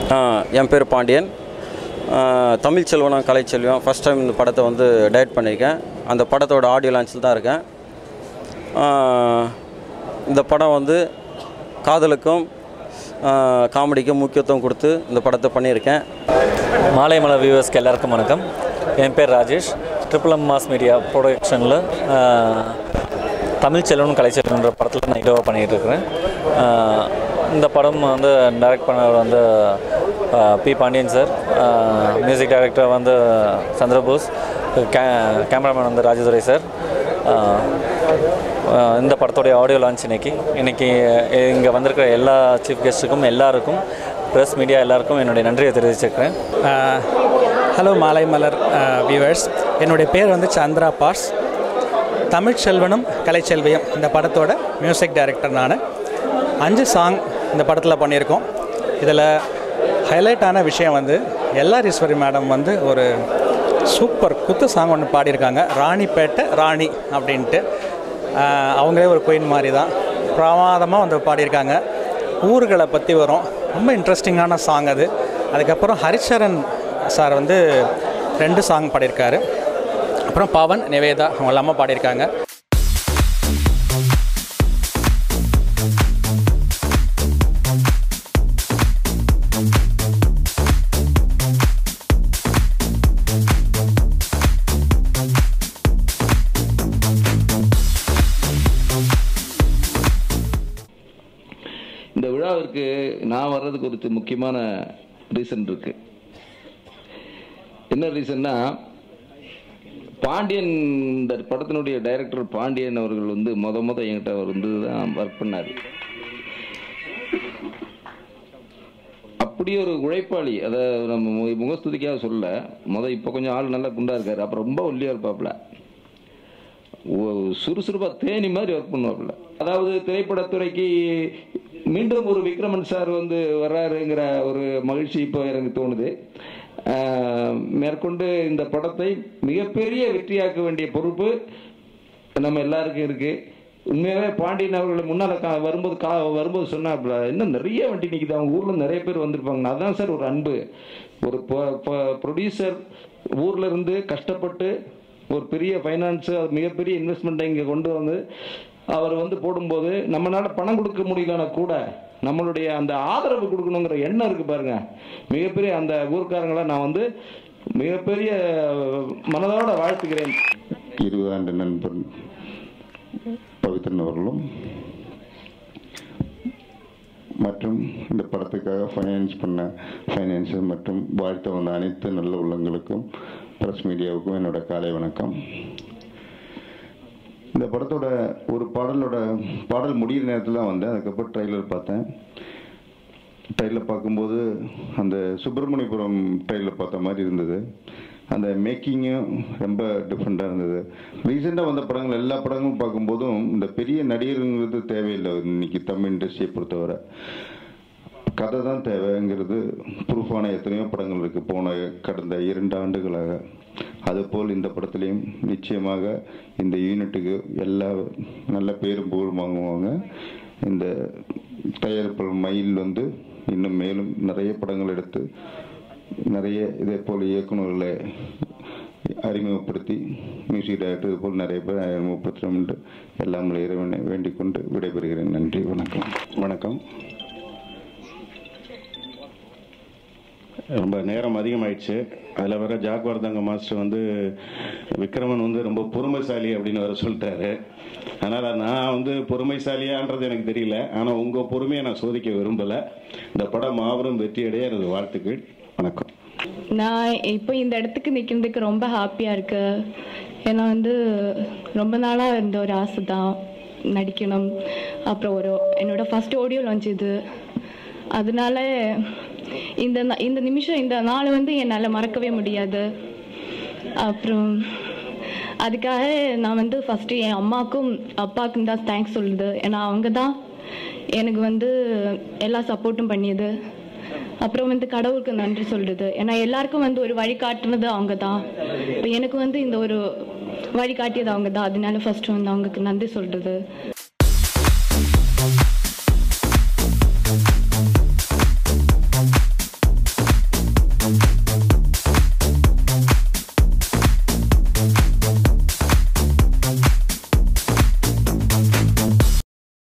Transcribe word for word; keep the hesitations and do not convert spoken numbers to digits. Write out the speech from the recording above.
என் பேர் Pandian. Tamilselvanam Kalaichelviyam first time இந்த படத்தை வந்து டைரக்ட் பண்ணியிருக்கேன். அந்த படத்தோட ஆடியோ லான்ச்சில் தான் இருக்கேன். இந்த படம் வந்து காதலுக்கும் காமெடிக்கும் முக்கியத்துவம் கொடுத்து இந்த படத்தை பண்ணியிருக்கேன். மாலை மலர் வியூவர்ஸ்க்கு எல்லாருக்கும் வணக்கம். என் பேர் Rajesh. Triple M mass media ப்ரொடக்ஷனில் தமிழ்செல்வனம் கலைச்செல்வியம்ன்ற படத்தில் நான் ஹீரோவாக பண்ணிகிட்டு இருக்கிறேன். இந்த படம் வந்து டைரக்ட் பண்ணவர் வந்து P Pandian sir, music director வந்து சந்திரபோஸ், கே கேமராமேன் வந்து ராஜதுரை சார். இந்த படத்தோடைய ஆடியோ லான்ச் இன்றைக்கி இன்றைக்கி இங்கே வந்திருக்கிற எல்லா சீஃப் கெஸ்ட்டுக்கும் எல்லாருக்கும் ப்ரெஸ் மீடியா எல்லாருக்கும் என்னுடைய நன்றியை தெரிவிச்சிருக்கிறேன். ஹலோ மாலை மலர் வியூவர்ஸ், என்னுடைய பேர் வந்து சந்திரா பாஸ். தமிழ்செல்வனம் கலைச்செல்வியம் இந்த படத்தோட மியூசிக் டைரக்டர் நான். அஞ்சு சாங் இந்த படத்தில் பண்ணியிருக்கோம். இதில் ஹைலைட்டான விஷயம் வந்து எல்ஆர் ஈஸ்வரி மேடம் வந்து ஒரு சூப்பர் குத்து சாங் ஒன்று பாடியிருக்காங்க, ராணிப்பேட்டை ராணி அப்படின்ட்டு. அவங்களே ஒரு குயின் மாதிரி தான் பிரமாதமாக வந்து பாடியிருக்காங்க. ஊர்களை பற்றி வரும், ரொம்ப இன்ட்ரெஸ்டிங்கான சாங் அது. அதுக்கப்புறம் ஹரிச்சரன் சார் வந்து ரெண்டு சாங் பாடியிருக்காரு. அப்புறம் பவன் நிவேதா அவங்க எல்லாமே பாடியிருக்காங்க. இந்த விழாவிற்கு நான் வர்றதுக்கு ஒரு முக்கியமான ரீசன் இருக்கு. என்ன ரீசன்னா, பாண்டியன் இந்த படத்தினுடைய டைரக்டர் பாண்டியன் அவர்கள் வந்து முத முத என்கிட்ட அவர் வந்து தான் ஒர்க் பண்ணார். அப்படி ஒரு உழைப்பாளி, அதை நம்ம முகஸ்துதிக்காக சொல்ல. முத இப்போ கொஞ்சம் ஆள் நல்லா குண்டா இருக்காரு, அப்புறம் ரொம்ப ஒல்லியா இருப்பாப்புல, சுறுசுறுப்பா தேனி மாதிரி ஒர்க் பண்ணுவாப்புல. அதாவது திரைப்படத்துறைக்கு மீண்டும் ஒரு விக்ரமன் சார் வந்து வர்றாருங்கிற ஒரு மகிழ்ச்சி இப்போ எனக்கு தோணுது. மேற்கொண்டு இந்த படத்தை மிகப்பெரிய வெற்றியாக்க வேண்டிய பொறுப்பு நம்ம எல்லாருக்கும் இருக்கு. உண்மையாகவே பாண்டியன் அவர்கள் முன்னால் கா வரும்போது கா வரும்போது சொன்னாப்புல, இன்னும் நிறைய வண்டி நிற்கிது, அவங்க ஊரில் நிறைய பேர் வந்திருப்பாங்க. அதான் சார் ஒரு அன்பு. ஒரு ப்ரொடியூசர் ஊரில் இருந்து கஷ்டப்பட்டு ஒரு பெரிய ஃபைனான்ஸு மிகப்பெரிய இன்வெஸ்ட்மெண்ட்டை இங்கே கொண்டு வந்து அவர் வந்து போடும்போது நம்மளால பணம் கொடுக்க முடியலன்னா கூட நம்மளுடைய அந்த ஆதரவு கொடுக்கணுங்கிற எண்ணம் இருக்கு பாருங்க, மிகப்பெரிய அந்த ஊர்க்காரங்களை நான் வந்து மிகப்பெரிய மனதோட வாழ்த்துக்கிறேன். இருபது ஆண்டு நண்பன் பவித்ரன் அவர்களும் மற்றும் இந்த படத்துக்காக ஃபைனான்ஸ் பண்ண ஃபைனான்சர் மற்றும் வாழ்த்த வந்த அனைத்து நல்ல உள்ளங்களுக்கும் ப்ரெஸ் மீடியாவுக்கும் என்னோட காலை வணக்கம். இந்த படத்தோட ஒரு பாடலோட பாடல் முடிகிற நேரத்தில் தான் வந்தேன். அதுக்கப்புறம் ட்ரெய்லர் பார்த்தேன். ட்ரெய்லர் பார்க்கும்போது அந்த சுப்பிரமணியபுரம் ட்ரெய்லர் பார்த்த மாதிரி இருந்தது. அந்த மேக்கிங்கும் ரொம்ப டிஃப்ரெண்ட்டாக இருந்தது. ரீசெண்டாக வந்த படங்கள் எல்லா படங்களும் பார்க்கும்போதும் இந்த பெரிய நடிகருங்கிறது தேவையில்லை. இன்னைக்கு தமிழ் இண்டஸ்ட்ரியை பொறுத்தவரை கதை தான் தேவைங்கிறது ப்ரூஃபான எத்தனையோ படங்கள் இருக்குது போன கடந்த இரண்டு ஆண்டுகளாக. அதுபோல் இந்த படத்துலேயும் நிச்சயமாக இந்த யூனிட்டுக்கு எல்லா நல்ல பேரும் புகழும் வாங்குவாங்க. இந்த தயாரிப்பாளர் மயில் வந்து இன்னும் மேலும் நிறைய படங்கள் எடுத்து நிறைய இதே போல் இயக்குநர்களை அறிமுகப்படுத்தி மியூசிக் டைரக்டர் இது போல் நிறைய பேர் அறிமுகப்படுத்தணும் என்று எல்லாம் இறைவனை வேண்டிக் கொண்டு விடைபெறுகிறேன். நன்றி, வணக்கம். வணக்கம். ரொம்ப நேரம் அதிகமாயிடுச்சு. அதில் வர ஜாக்வர்தங்க மாஸ்டர் வந்து விக்ரமன் வந்து ரொம்ப பொறுமைசாலி அப்படின்னு வர சொல்லிட்டாரு. அதனால் நான் வந்து பொறுமைசாலியான்றது எனக்கு தெரியல, ஆனால் உங்கள் பொறுமையை நான் சோதிக்க விரும்பலை. இந்த படம் மாபெரும் வெற்றியடைய எனது வாழ்த்துக்கள். வணக்கம். நான் இப்போ இந்த இடத்துக்கு நிற்கிறதுக்கு ரொம்ப ஹாப்பியாக இருக்கு. ஏன்னா வந்து ரொம்ப நாளாக இருந்த ஒரு ஆசை தான் நடிக்கணும். அப்புறம் ஒரு என்னோட ஃபர்ஸ்ட் ஆடியோ லான்ச் இது. அதனால இந்த இந்த நிமிஷம் இந்த நாள் வந்து என்னால் மறக்கவே முடியாது. அப்புறம் அதுக்காக நான் வந்து ஃபஸ்ட்டு என் அம்மாவுக்கும் அப்பாவுக்கும் தான் தேங்க்ஸ் சொல்லுது. ஏன்னா அவங்க தான் எனக்கு வந்து எல்லா சப்போர்ட்டும் பண்ணியது. அப்புறம் வந்து கடவுளுக்கு நன்றி சொல்லுது. ஏன்னா எல்லாருக்கும் வந்து ஒரு வழி காட்டுனது அவங்க தான். இப்போ எனக்கு வந்து இந்த ஒரு வழி காட்டியது அவங்க தான். அதனால ஃபஸ்ட்டு வந்து அவங்களுக்கு நன்றி சொல்கிறது.